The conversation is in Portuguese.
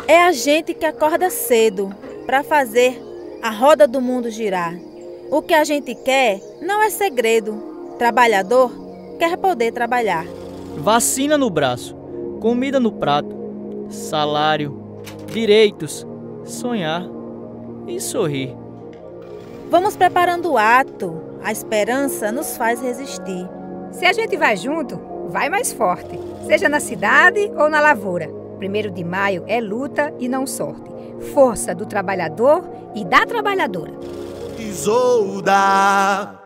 É a gente que acorda cedo para fazer a roda do mundo girar. O que a gente quer não é segredo. Trabalhador quer poder trabalhar. Vacina no braço, comida no prato, salário, direitos, sonhar e sorrir. Vamos preparando o ato. A esperança nos faz resistir. Se a gente vai junto, vai mais forte. Seja na cidade ou na lavoura. 1º de maio é luta e não sorte. Força do trabalhador e da trabalhadora. Isolda.